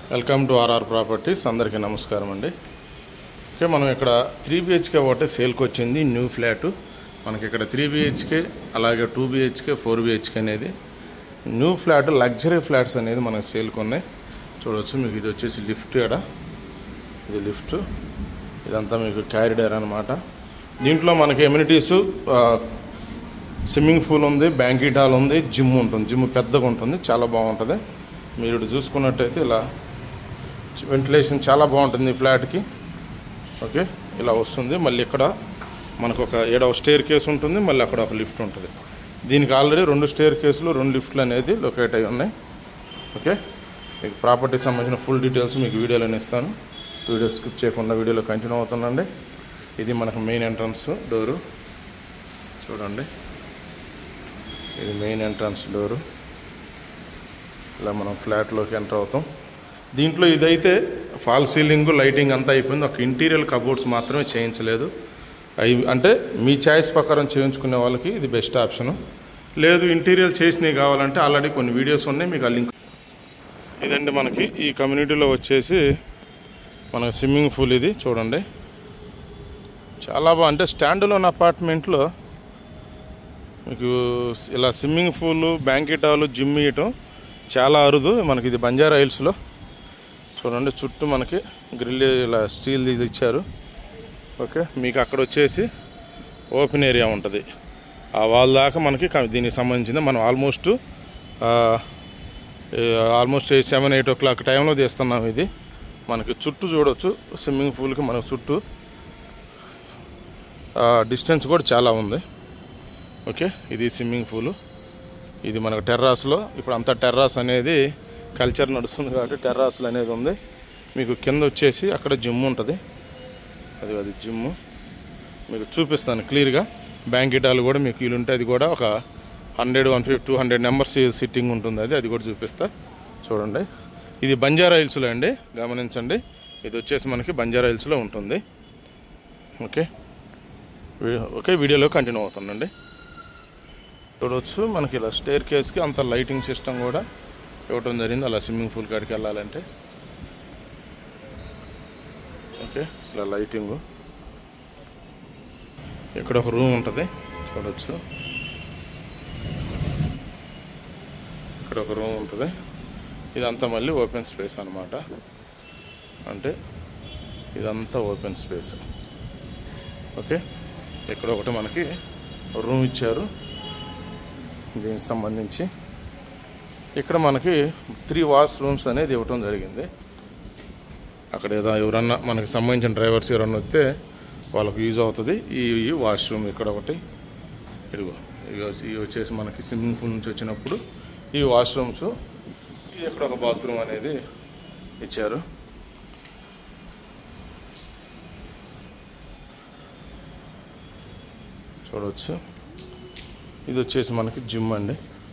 Welcome to RR properties. అందరికీ నమస్కారం అండి. ఓకే, మనం ఇక్కడ 3 BHK ఒకటే సేల్కి వచ్చింది. న్యూ ఫ్లాట్ మనకి ఇక్కడ 3 BHK, అలాగే 2 BHK, 4 BHK అనేది న్యూ ఫ్లాట్, లగ్జరీ ఫ్లాట్స్ అనేది మనకు సేల్కి ఉన్నాయి. చూడవచ్చు, మీకు ఇది వచ్చేసి లిఫ్ట్. ఇది లిఫ్ట్, ఇదంతా మీకు క్యారిడర్ అనమాట. దీంట్లో మనకి ఎమ్యూనిటీస్ స్విమ్మింగ్ పూల్ ఉంది, బ్యాంకెట్ హాల్ ఉంది, జిమ్ ఉంటుంది. జిమ్ పెద్దగా ఉంటుంది, చాలా బాగుంటుంది. మీరు ఇక్కడ చూసుకున్నట్టయితే ఇలా వెంటిలేషన్ చాలా బాగుంటుంది ఈ ఫ్లాట్కి. ఓకే, ఇలా వస్తుంది. మళ్ళీ ఇక్కడ మనకు ఒక స్టేర్ కేసు ఉంటుంది, మళ్ళీ అక్కడ ఒక లిఫ్ట్ ఉంటుంది. దీనికి ఆల్రెడీ 2 స్టేర్ కేసులు, 2 లిఫ్ట్లు అనేది లొకేట్ అయి ఉన్నాయి. ఓకే, మీకు ప్రాపర్టీకి సంబంధించిన ఫుల్ డీటెయిల్స్ మీకు వీడియోలోనే ఇస్తాను. వీడియో స్కిప్ చేయకుండా వీడియోలో కంటిన్యూ అవుతుందండి. ఇది మనకు మెయిన్ ఎంట్రన్స్ డోరు. చూడండి, ఇది మెయిన్ ఎంట్రన్స్ డోరు. ఇలా మనం ఫ్లాట్లోకి ఎంటర్ అవుతాం. దీంట్లో ఇదైతే ఫాల్ సీలింగ్, లైటింగ్ అంతా అయిపోయింది. ఒక ఇంటీరియర్ కబోర్డ్స్ మాత్రమే చేయించలేదు. అవి అంటే మీ చాయిస్ ప్రకారం చేయించుకునే వాళ్ళకి ఇది బెస్ట్ ఆప్షను. లేదు ఇంటీరియర్ చేసినవి కావాలంటే ఆల్రెడీ కొన్ని వీడియోస్ ఉన్నాయి, మీకు ఆ లింక్. ఇదండి మనకి ఈ కమ్యూనిటీలో వచ్చేసి మనకు స్విమ్మింగ్ పూల్. ఇది చూడండి, చాలా బాగా, అంటే స్టాండ్లోన్ అపార్ట్మెంట్లో మీకు ఇలా swimming pool, banquet hall, gym ఇవ్వటం చాలా అరుదు. మనకి ఇది బంజారా హిల్స్లో. చూడండి, చుట్టూ మనకి గ్రిల్ ఇలా స్టీల్ ఇది ఇచ్చారు. ఓకే, మీకు అక్కడ వచ్చేసి ఓపెన్ ఏరియా ఉంటుంది. ఆ వాల్ దాకా మనకి దీనికి సంబంధించింది. మనం ఆల్మోస్ట్ 7-8 o'clock టైంలో తీస్తున్నాం. ఇది మనకి చుట్టూ చూడవచ్చు, స్విమ్మింగ్ పూల్కి మనకు చుట్టూ డిస్టెన్స్ కూడా చాలా ఉంది. ఓకే, ఇది స్విమ్మింగ్ పూలు. ఇది మనకు టెర్రాస్లో, ఇప్పుడు అంతా టెర్రాస్ అనేది కల్చర్ నడుస్తుంది కాబట్టి టెర్రాస్లు అనేది ఉంది. మీకు కింద వచ్చేసి అక్కడ జిమ్ ఉంటుంది. అది జిమ్ మీకు చూపిస్తాను క్లియర్గా. బ్యాంకెట్ హాల్ కూడా మీకు వీలుంటే అది కూడా ఒక 100, 150, 200 మెంబర్స్ సిట్టింగ్ ఉంటుంది. అది కూడా చూపిస్తా. చూడండి, ఇది బంజారా హిల్స్లో అండి, గమనించండి. ఇది వచ్చేసి మనకి బంజారా హిల్స్లో ఉంటుంది. ఓకే, వీడియోలో కంటిన్యూ అవుతుందండి. చూడవచ్చు, మనకి ఇలా స్టేర్ కేస్కి అంత లైటింగ్ సిస్టమ్ కూడా ఇవ్వటం జరిగింది. అలా స్విమ్మింగ్ పూల్ కాడికి వెళ్ళాలంటే. ఓకే, ఇలా లైటింగు. ఇక్కడ ఒక రూమ్ ఉంటుంది, చూడవచ్చు. ఇక్కడ ఒక రూమ్ ఉంటుంది. ఇదంతా మళ్ళీ ఓపెన్ స్పేస్ అన్నమాట. అంటే ఇదంతా ఓపెన్ స్పేస్. ఓకే, ఇక్కడ ఒకటి మనకి రూమ్ ఇచ్చారు దీనికి సంబంధించి. ఇక్కడ మనకి 3 వాష్రూమ్స్ అనేది ఇవ్వటం జరిగింది. అక్కడ ఎవరన్నా మనకి సంబంధించిన డ్రైవర్స్ ఎవరన్నా వస్తే వాళ్ళకు యూజ్ అవుతుంది ఈ వాష్రూమ్. ఇక్కడ ఒకటి, ఇవి వచ్చేసి మనకి స్విమ్మింగ్ పూల్ నుంచి వచ్చినప్పుడు ఈ వాష్రూమ్స్. ఇది ఇక్కడ ఒక బాత్రూమ్ అనేది ఇచ్చారు. చూడవచ్చు, ఇది వచ్చేసి మనకి జిమ్ అండి.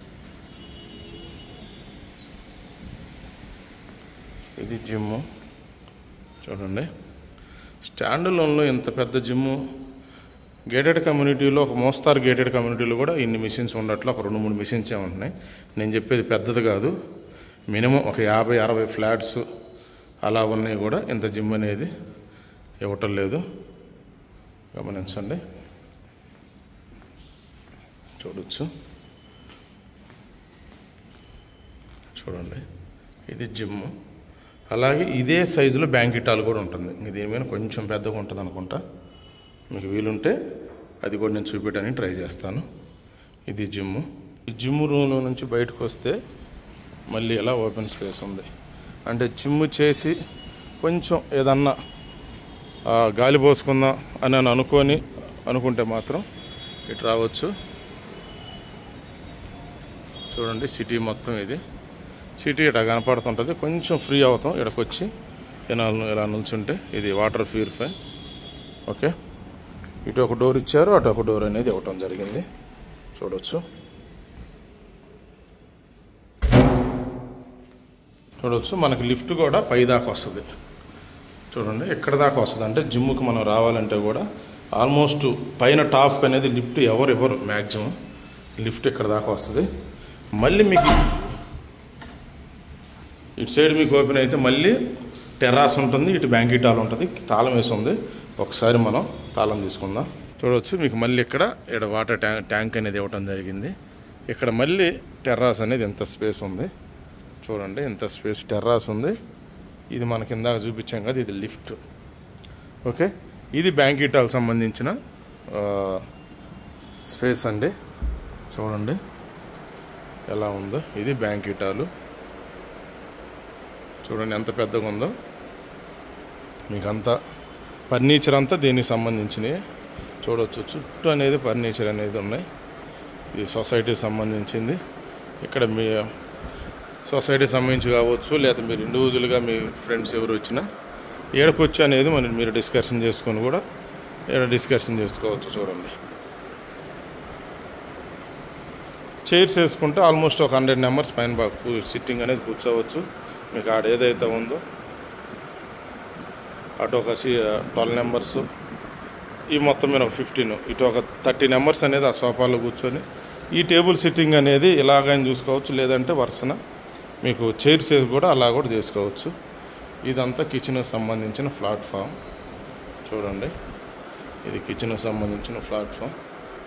ఇది జిమ్ము. చూడండి, స్టాండ్ లోన్లో ఎంత పెద్ద జిమ్ము. గేటెడ్ కమ్యూనిటీలో, ఒక మోస్తారు గేటెడ్ కమ్యూనిటీలో కూడా ఇన్ని మిషన్స్ ఉండట్లు, ఒక 2-3 మిషన్సే ఉంటున్నాయి. నేను చెప్పేది పెద్దది కాదు, మినిమం ఒక 50-60 ఫ్లాట్స్ అలా ఉన్నాయి కూడా ఇంత జిమ్ అనేది ఇవ్వటం లేదు. గమనించండి, చూడవచ్చు. చూడండి, ఇది జిమ్. అలాగే ఇదే సైజులో బ్యాంకెట్ హాల్ కూడా ఉంటుంది. ఇంక దీని మీద కొంచెం పెద్దగా ఉంటుంది అనుకుంటా. మీకు వీలుంటే అది కూడా నేను చూపించడానికి ట్రై చేస్తాను. ఇది జిమ్. ఈ జిమ్ రూమ్లో నుంచి బయటకు వస్తే మళ్ళీ ఇలా ఓపెన్ స్పేస్ ఉంది. అంటే జిమ్ చేసి కొంచెం ఏదన్నా గాలి పోసుకుందాం అని అనుకుంటే మాత్రం ఇటు రావచ్చు. చూడండి, సిటీ మొత్తం ఇది సిటీ ఇట్లా కనపడుతుంటుంది. కొంచెం ఫ్రీ అవుతాం ఇక్కడికి వచ్చి ఇలా నిల్చుంటే. ఇది వాటర్ ప్యూరిఫై. ఓకే, ఇటు ఒక డోర్ ఇచ్చారు, అటు ఒక డోర్ అనేది ఇవ్వటం జరిగింది. చూడవచ్చు, మనకి లిఫ్ట్ కూడా పై దాకా వస్తుంది. చూడండి, ఎక్కడ దాకా వస్తుంది అంటే జిమ్కి మనం రావాలంటే కూడా ఆల్మోస్ట్ పైన టాప్కి అనేది లిఫ్ట్ ఎవరు మ్యాక్సిమం లిఫ్ట్ ఇక్కడ దాకా వస్తుంది. మళ్ళీ మీకు ఇటు సైడ్ మీకు ఓపెన్ అయితే మళ్ళీ టెర్రాస్ ఉంటుంది, ఇటు బ్యాంకెట్ హాల్ ఉంటుంది, తాళం వేసి ఉంది. ఒకసారి మనం తాళం తీసుకుందాం. చూడవచ్చు మీకు మళ్ళీ ఇక్కడ వాటర్ ట్యాంక్ అనేది ఇవ్వటం జరిగింది. ఇక్కడ మళ్ళీ టెర్రాస్ అనేది ఎంత స్పేస్ ఉంది చూడండి, ఎంత స్పేస్ టెర్రాస్ ఉంది. ఇది మనకి ఇందాక చూపించాం కదా, ఇది లిఫ్ట్. ఓకే, ఇది బ్యాంకెట్ హాల్ సంబంధించిన స్పేస్ అండి. చూడండి ఎలా ఉందో, ఇది బ్యాంకెట్ హాలు. చూడండి ఎంత పెద్దగా ఉందో. మీకు అంతా ఫర్నిచర్ అంతా దీనికి సంబంధించినవి చూడవచ్చు. చుట్టూ అనేది ఫర్నిచర్ అనేది ఉన్నాయి. ఇది సొసైటీకి సంబంధించింది. ఇక్కడ మీ సొసైటీకి సంబంధించి కావచ్చు, లేదా మీరు ఇండివిజువల్గా మీ ఫ్రెండ్స్ ఎవరు వచ్చినా ఏడకొచ్చి అనేది మీరు డిస్కషన్ చేసుకొని కూడా డిస్కషన్ చేసుకోవచ్చు. చూడండి చైర్స్ వేసుకుంటే ఆల్మోస్ట్ ఒక 100 మెంబర్స్ పైన సిట్టింగ్ అనేది కూర్చోవచ్చు. మీకు ఆడ ఏదైతే ఉందో అటు ఒక 12 మెంబర్స్, ఈ మొత్తం మీద ఒక 15, ఇటు ఒక 30 మెంబర్స్ అనేది ఆ సోఫాలో కూర్చొని ఈ టేబుల్ సిట్టింగ్ అనేది ఇలాగైనా చూసుకోవచ్చు. లేదంటే వరుసన మీకు చైర్స్ కూడా అలా కూడా చేసుకోవచ్చు. ఇదంతా కిచెన్కి సంబంధించిన ప్లాట్ఫామ్. చూడండి ఇది కిచెన్కి సంబంధించిన ప్లాట్ఫామ్.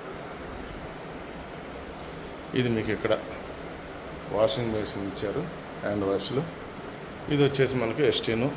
ఇది మీకు ఇక్కడ వాషింగ్ బేసిన్ ఇచ్చారు, హ్యాండ్ వాష్లు. ఇది వచ్చేసి మనకి వెస్టీను,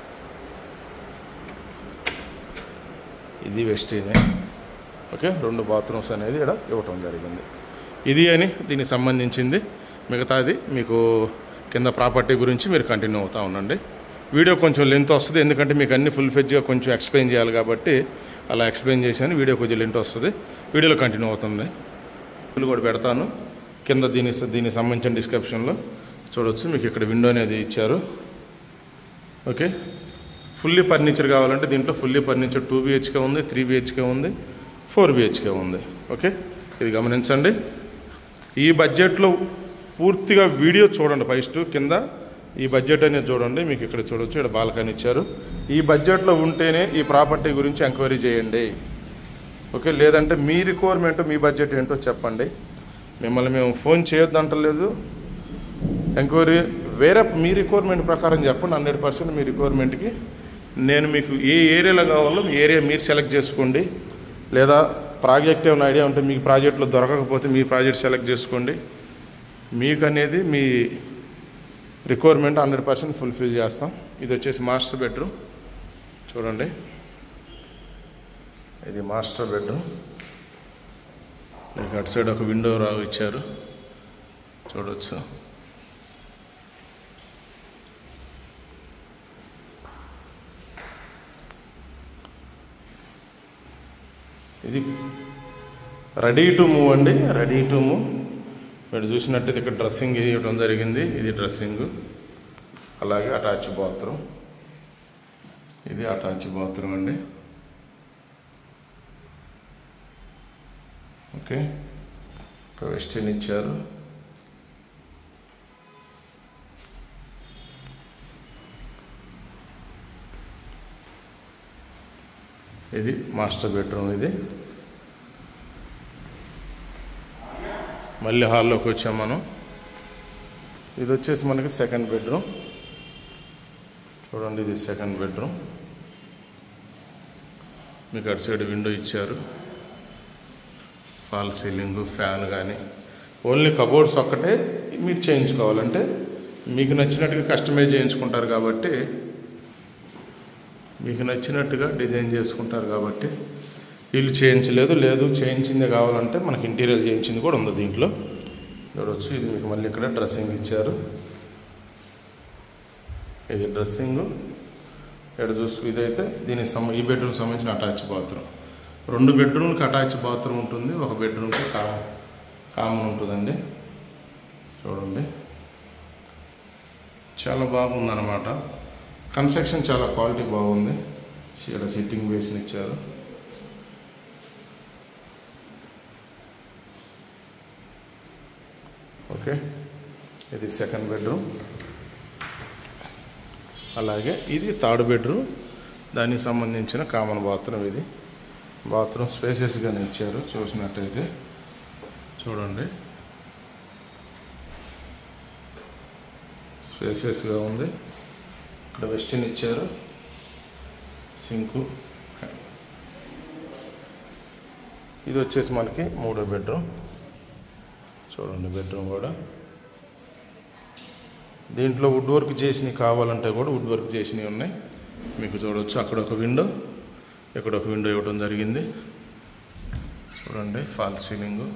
ఇది వెస్టీనే. ఓకే, 2 బాత్రూమ్స్ అనేది ఇక్కడ ఇవ్వటం జరిగింది. ఇది అని దీనికి సంబంధించింది. మిగతాది మీకు కింద ప్రాపర్టీ గురించి మీరు కంటిన్యూ అవుతూ ఉండండి. వీడియో కొంచెం లెంత్ వస్తుంది, ఎందుకంటే మీకు అన్ని ఫుల్ ఫెజ్గా కొంచెం ఎక్స్ప్లెయిన్ చేయాలి కాబట్టి అలా ఎక్స్ప్లెయిన్ చేశాను. వీడియో కొంచెం లెంత్ వస్తుంది, వీడియోలో కంటిన్యూ అవుతుంది. కూడా పెడతాను కింద దీనికి సంబంధించిన డిస్క్రిప్షన్లో చూడవచ్చు. మీకు ఇక్కడ విండో అనేది ఇచ్చారు. ఓకే, ఫుల్లీ ఫర్నిచర్ కావాలంటే దీంట్లో ఫుల్లీ ఫర్నిచర్ 2 BHK ఉంది, 3 BHK ఉంది, 4 BHK ఉంది. ఓకే, ఇది గమనించండి. ఈ బడ్జెట్లో పూర్తిగా వీడియో చూడండి. ఫస్ట్ కింద ఈ బడ్జెట్ అనేది చూడండి. మీకు ఇక్కడ చూడవచ్చు, ఇక్కడ బాల్కనీ ఇచ్చారు. ఈ బడ్జెట్లో ఉంటేనే ఈ ప్రాపర్టీ గురించి ఎంక్వైరీ చేయండి. ఓకే, లేదంటే మీ రిక్వైర్మెంట్ మీ బడ్జెట్ ఏంటో చెప్పండి. మిమ్మల్ని మేము ఫోన్ చేయొద్దంటలేదు, ఎంక్వైరీ వేరే మీ రిక్వైర్మెంట్ ప్రకారం చెప్పండి. 100% మీ రిక్వైర్మెంట్కి నేను మీకు ఏ ఏరియాలో కావాలో మీ ఏరియా మీరు సెలెక్ట్ చేసుకోండి. లేదా ప్రాజెక్ట్ ఏమైనా ఐడియా ఉంటే మీకు ప్రాజెక్ట్లో దొరకకపోతే మీ ప్రాజెక్ట్ సెలెక్ట్ చేసుకోండి. మీకు అనేది మీ రిక్వైర్మెంట్ 100% ఫుల్ఫిల్ చేస్తాం. ఇది వచ్చేసి మాస్టర్ బెడ్రూమ్. చూడండి ఇది మాస్టర్ బెడ్రూమ్. మీకు అటు సైడ్ ఒక విండో ఇచ్చారు, చూడవచ్చు. ఇది రెడీ టు మూవ్ అండి, రెడీ టు మూవ్. మీరు చూసినట్టయితే ఇక్కడ డ్రెస్సింగ్ ఇవ్వడం జరిగింది. ఇది డ్రెస్సింగ్, అలాగే అటాచ్ బాత్రూమ్. ఇది అటాచ్ బాత్రూమ్ అండి. ఓకే, ఒక వెస్టర్న్ ఇచ్చారు. ఇది మాస్టర్ బెడ్రూమ్. ఇది మళ్ళీ హాల్లోకి వచ్చాం మనం. ఇది వచ్చేసి మనకి సెకండ్ బెడ్రూమ్. చూడండి ఇది సెకండ్ బెడ్రూమ్. మీకు అటు సైడ్ విండో ఇచ్చారు, ఫాల్ సీలింగ్, ఫ్యాన్ కానీ. ఓన్లీ కబోర్డ్స్ ఒక్కటే మీరు చేయించుకోవాలంటే మీకు నచ్చినట్టుగా కస్టమైజ్ చేయించుకుంటారు కాబట్టి, మీకు నచ్చినట్టుగా డిజైన్ చేసుకుంటారు కాబట్టి వీళ్ళు చేయించలేదు. లేదు చేయించిందే కావాలంటే మనకి ఇంటీరియర్ చేయించింది కూడా ఉంది దీంట్లో. చూడవచ్చు. ఇది మీకు మళ్ళీ ఇక్కడ డ్రెస్సింగ్ ఇచ్చారు. ఇది డ్రెస్సింగ్. ఇక్కడ చూసు ఇదైతే ఈ బెడ్రూమ్కి సంబంధించిన అటాచ్ బాత్రూమ్. 2 బెడ్రూమ్కి అటాచ్ బాత్రూమ్ ఉంటుంది, 1 బెడ్రూమ్కి కామన్ ఉంటుందండి. చూడండి చాలా బాగుందన్నమాట. కన్స్ట్రక్షన్ చాలా క్వాలిటీ బాగుంది. ఇక్కడ సిట్టింగ్ బేసిన్ ఇచ్చారు. ఓకే, ఇది సెకండ్ బెడ్రూమ్. అలాగే ఇది థర్డ్ బెడ్రూమ్, దానికి సంబంధించిన కామన్ బాత్రూమ్. ఇది బాత్రూమ్ స్పేసెస్గానే ఇచ్చారు. చూసినట్టయితే చూడండి స్పేసియస్గా ఉంది. ఇక్కడ వెస్టర్న్ ఇచ్చారు, సింకు. ఇది వచ్చేసి మనకి 3వ బెడ్రూమ్. చూడండి బెడ్రూమ్ కూడా. దీంట్లో వుడ్ వర్క్ చేసినవి కావాలంటే కూడా వుడ్ వర్క్ చేసినవి ఉన్నాయి, మీకు చూడవచ్చు. అక్కడ ఒక విండో, ఇక్కడ ఒక విండో ఇవ్వడం జరిగింది. చూడండి ఫాల్ సీలింగు.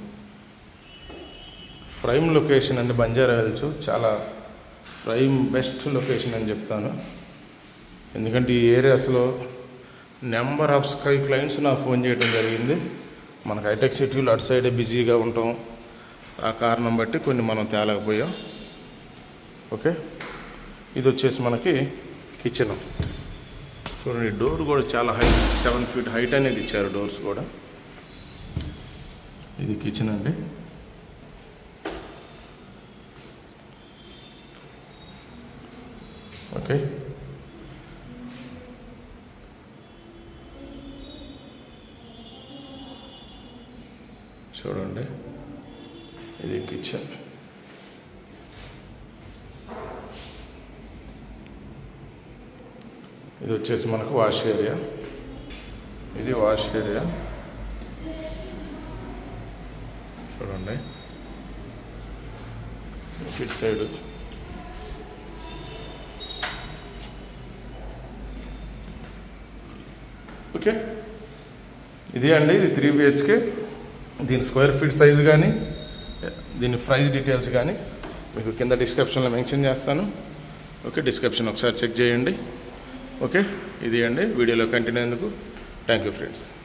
ప్రైమ్ లొకేషన్ అండి బంజారా హిల్స్. చాలా ప్రైమ్ బెస్ట్ లొకేషన్ అని చెప్తాను. ఎందుకంటే ఈ ఏరియాస్లో నెంబర్ ఆఫ్ స్కై క్లయింట్స్ నాకు ఫోన్ చేయడం జరిగింది. మనకు హైటెక్ సిటీలో అటు సైడే బిజీగా ఉంటాం, ఆ కారణం బట్టి కొన్ని మనం తేలేకపోయాం. ఓకే, ఇది వచ్చేసి మనకి కిచెన్. చూడండి డోర్ కూడా చాలా హైట్, 7 feet హైట్ అనేది ఇచ్చారు డోర్స్ కూడా. ఇది కిచెన్ అండి. ఓకే, చూడండి ఇది కిచెన్. ఇది వచ్చేసి మనకు వాష్ ఏరియా. ఇది వాష్ ఏరియా చూడండి. ఇటు సైడ్ ఓకే. ఇది అండి, ఇది 3 BHK. దీని స్క్వేర్ ఫీట్ సైజు కానీ దీని ప్రైస్ డీటెయిల్స్ కానీ మీకు కింద డిస్క్రిప్షన్లో మెన్షన్ చేస్తాను. ఓకే, డిస్క్రిప్షన్ ఒకసారి చెక్ చేయండి. ఓకే, ఇది అండి వీడియోలో కంటిన్యూ అయ్యేందుకు థ్యాంక్ యూ ఫ్రెండ్స్.